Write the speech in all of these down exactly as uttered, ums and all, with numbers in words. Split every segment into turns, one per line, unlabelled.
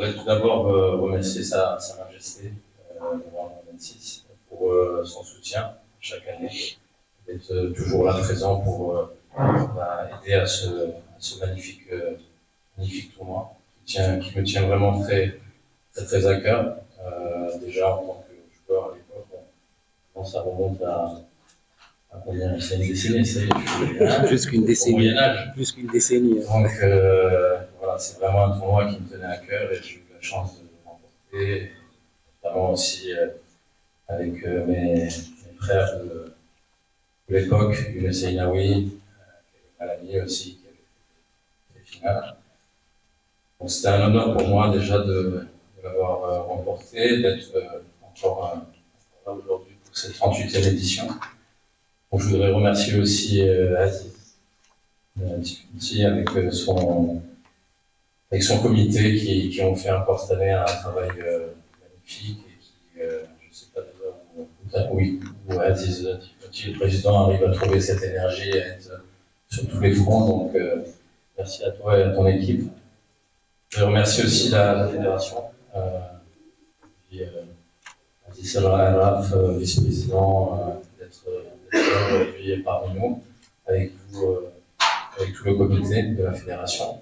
voudrais tout d'abord euh, remercier Sa, Sa Majesté euh, vingt-six pour euh, son soutien chaque année, d'être euh, toujours là présent pour euh, bah, aider à ce, à ce magnifique, euh, magnifique tournoi qui, tient, qui me tient vraiment très, très, très à cœur. Euh, déjà en tant que joueur à l'époque, bon, ça remonte à, à combien? C'est une décennie, c'est
plus qu'une décennie. Plus qu'une décennie.
Donc euh, voilà, c'est vraiment un tournoi qui me tenait à cœur et j'ai eu la chance de le remporter, notamment aussi euh, avec euh, mes, mes frères de, de l'époque, Younes Seinaoui, euh, Malami aussi, qui avait fait les finales. Donc c'était un honneur pour moi déjà de, de l'avoir euh, remporté, d'être euh, encore euh, là aujourd'hui pour cette trente-huitième édition. Donc, je voudrais remercier aussi euh, Aziz, euh, avec, euh, son, avec son comité qui, qui ont fait encore cette année un travail euh, magnifique et qui, euh, je ne sais pas déjà où, où, où Aziz, le président, arrive à trouver cette énergie et à être sur tous les fronts. Donc, euh, merci à toi et à ton équipe. Je remercie aussi la, la fédération. Euh, et, euh, Aziz El-Raf, euh, vice-président, euh, d'être aujourd'hui parmi nous, avec, vous, euh, avec tout le comité de la fédération.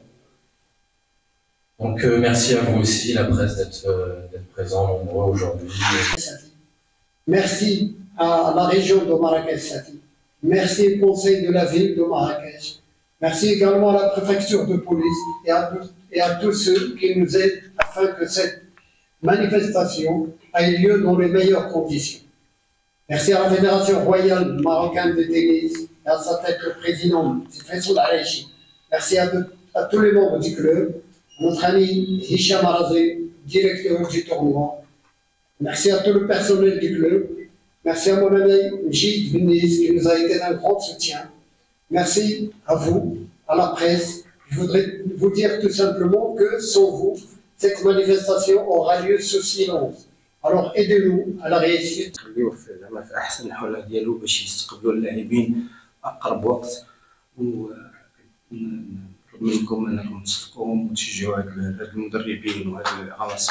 Donc euh, merci à vous aussi, la presse, d'être euh, présent nombreux aujourd'hui.
Merci à la région de Marrakech-Sati. Merci au conseil de la ville de Marrakech. Merci également à la préfecture de police et à, tout, et à tous ceux qui nous aident afin que cette manifestation ait lieu dans les meilleures conditions. Merci à la Fédération royale marocaine de tennis et à sa tête le président Faisal Arechi. Merci à, de, à tous les membres du club, notre ami Hicham Arazé, directeur du tournoi. Merci à tout le personnel du club. Merci à mon ami Njid Veniz qui nous a été d'un grand soutien. Merci à vous, à la presse. Je voudrais vous dire tout simplement que sans vous, cette manifestation aura lieu sous silence. Alors aidez-nous à la réussite.
خليوه زعما في احسن الحالات ديالو باش يستقبلوا اللاعبين اقرب وقت ونطلب منكم انكم تصفقوا وتشجعوا هاد المدربين وهاد العناصر.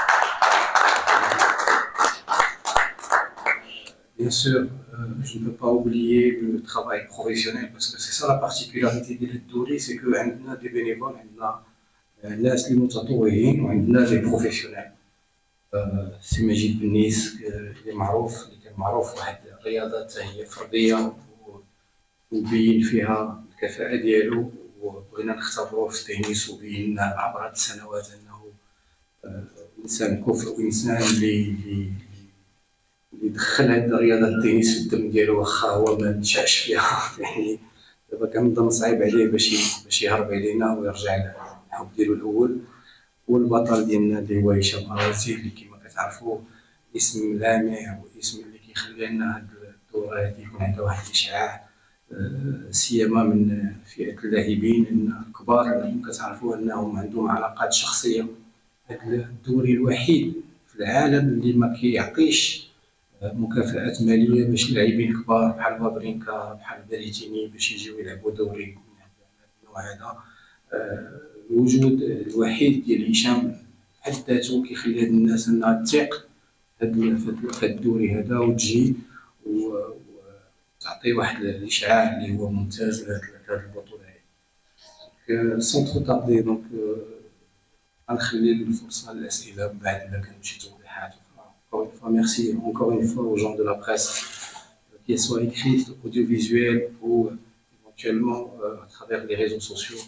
Bien sûr, euh, je ne peux pas oublier le travail professionnel parce que c'est ça la particularité de l'Douri, c'est que عندنا des bénévoles, عندنا الناس اللي متطوعين وعندنا des professionnels. سي مجيد بنيس اللي معروف اللي كان معروف واحد الرياضة هي فردية وبين فيها الكفاءة ديالو وبغينا نختبروه في التنس وبين عبر هاد السنوات أنه إنسان كفء وإنسان اللي اللي اللي دخل هاد الرياضة التنس في الدم ديالو واخا هو ما نشأش فيها يعني دابا كنظن صعيب عليه باش باش يهرب علينا ويرجع للحب ديالو الأول. والبطل ديالنا اللي هو هشام أرازي اللي كما كتعرفوا اسم لامع واسم اللي كيخلي لنا هاد الدورة هادي يكون عندها واحد الإشعاع سيما من فئة اللاعبين الكبار اللي كتعرفوا أنهم عندهم علاقات شخصية. هاد الدوري الوحيد في العالم اللي ما كيعطيش مكافآت مالية باش اللاعبين كبار بحال بابرينكا بحال باريتيني باش يجيو يلعبوا دوري من النوع هذا. الوجود الوحيد ديال هشام بحد ذاته كيخلي هاد الناس انها تثق في هاد الدوري هذا وتجي وتعطي واحد الاشعاع اللي هو ممتاز لهاد البطوله هادي. سون ترو طاردي دونك غنخلي الفرصه للاسئله من بعد الا كانوا شي توضيحات اخرى. encore une fois merci encore une fois aux gens de la presse qu'elle soit écrite, audiovisuelle ou éventuellement euh, à travers les réseaux sociaux.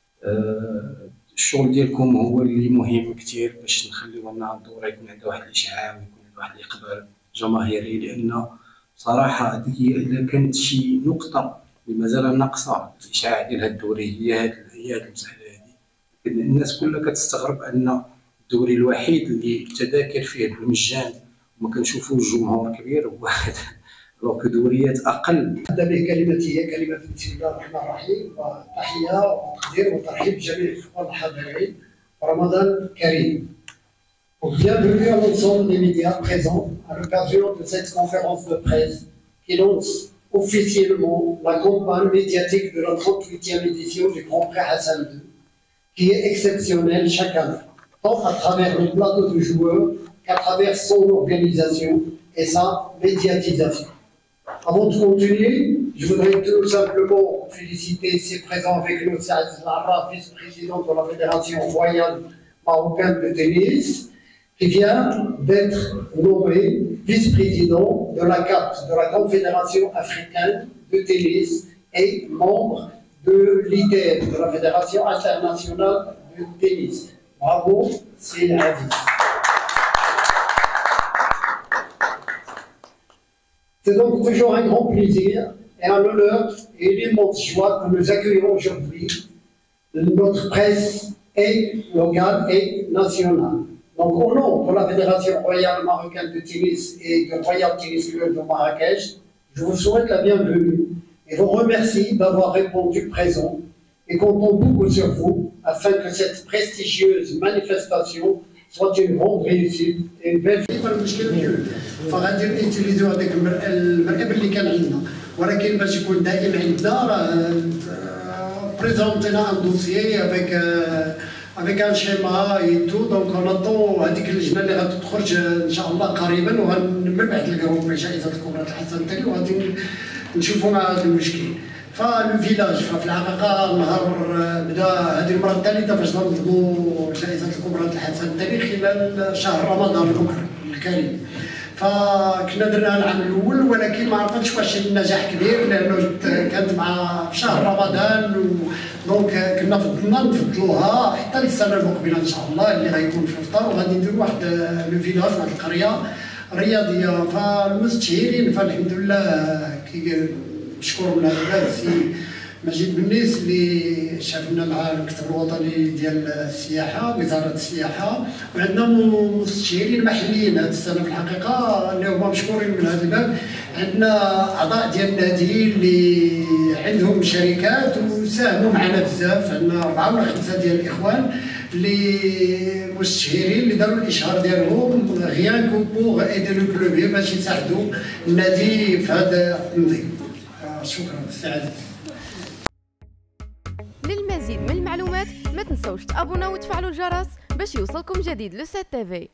الشغل ديالكم هو اللي مهم كثير باش نخليو لنا الدوره يكون عندها واحد الاشعاع ويكون عندها واحد الاقبال جماهيري. لان صراحه هذيك الا كانت شي نقطه اللي مازال ناقصه الاشعاع ديال هاد الدوري هي هاد هي هاد المساله هادي. الناس كلها كتستغرب ان الدوري الوحيد اللي التذاكر فيه بالمجان وما كنشوفوش جمهور كبير هو هذا لو كدوريات اقل.
ابدا بكلمتي هي كلمه بسم الله الرحمن الرحيم وتحيه وتقدير وترحيب بجميع الاخوان الحاضرين رمضان كريم. Bienvenue à l'ensemble des médias présents à l'occasion de cette conférence de presse qui lance officiellement la campagne médiatique de la trente-huitième édition du Grand Prix Hassan deux, qui est exceptionnelle chaque année. tant à travers le plateau de joueurs qu'à travers son organisation et sa médiatisation. Avant de continuer, je voudrais tout simplement féliciter ici présent avec nous Saad Lara, vice-président de la Fédération royale marocaine de tennis, qui vient d'être nommé vice-président de la C A T, de la Confédération africaine de tennis, et membre de l'I T F, de la Fédération internationale de tennis. Bravo, c'est ravi. C'est donc toujours un grand plaisir et un honneur et une immense joie que nous accueillons aujourd'hui notre presse et locale et nationale. Donc au nom de la Fédération royale marocaine de tennis et du Royal Tennis Club de Marrakech, je vous souhaite la bienvenue et vous remercie d'avoir répondu présent et comptons beaucoup sur vous afin que cette prestigieuse manifestation soit une grande réussite et une belle.
فغادي نيتيليزيو هذاك المركب اللي كان عندنا ولكن باش يكون دائم عندنا راه بريزونتينا ان دوسيي افيك افيك ان شيما اي تو دونك اون اتون هذيك اللجنه اللي غادي تخرج ان شاء الله قريبا ومن بعد الجروب جائزه الكبرى الحسن الثاني وغادي نشوفوا مع هذا المشكل. فلو فيلاج ففي الحقيقه نهار بدا هذه المره الثالثه باش ننظموا جائزه الكبرى الحسن الثاني خلال شهر رمضان المكرم الكريم. فكنا درنا العام الاول ولكن ما عرفتش واش النجاح كبير لانه كانت مع في شهر رمضان دونك كنا فضلنا نفضلوها حتى للسنه المقبله ان شاء الله اللي غيكون في الفطر وغادي نديروا واحد لو فيلاج واحد القريه رياضيه. فالمستشيرين فالحمد لله كي مشكور من هذا السي مجيد بنيس اللي شافنا مع المكتب الوطني ديال السياحه وزاره السياحه وعندنا مستشيرين محليين هذه السنه في الحقيقه اللي هما مشكورين من هذا الباب. عندنا اعضاء ديال النادي اللي عندهم شركات وساهموا معنا بزاف، عندنا اربعه ولا خمسه ديال الاخوان اللي مستشيرين اللي داروا الاشهار ديالهم غيان كو بوغ ايدي لو كلوب باش يساعدوا النادي في هذا التنظيم. شكرا سعادتي.
للمزيد من المعلومات ما تنسوش تابوناو وتفعلوا الجرس باش يوصلكم جديد لو سات تي في.